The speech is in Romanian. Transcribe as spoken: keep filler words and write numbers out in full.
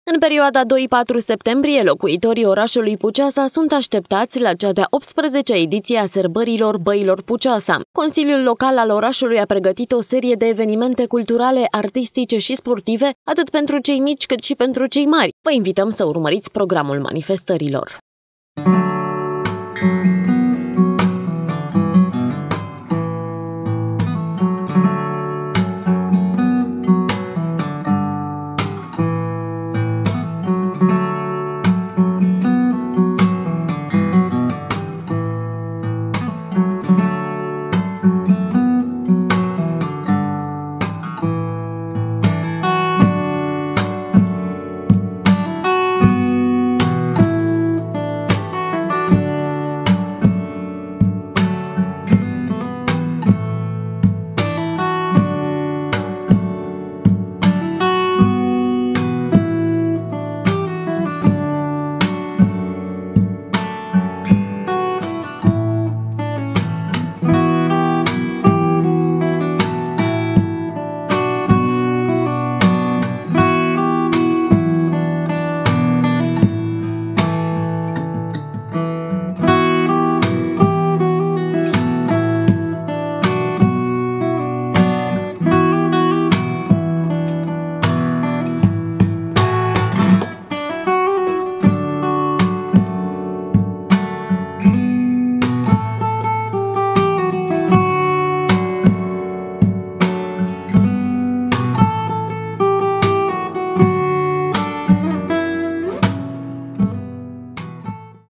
În perioada doi patru septembrie, locuitorii orașului Puceasa sunt așteptați la cea de-a optsprezecea ediție a sărbărilor Băilor Puceasa. Consiliul local al orașului a pregătit o serie de evenimente culturale, artistice și sportive, atât pentru cei mici cât și pentru cei mari. Vă invităm să urmăriți programul manifestărilor.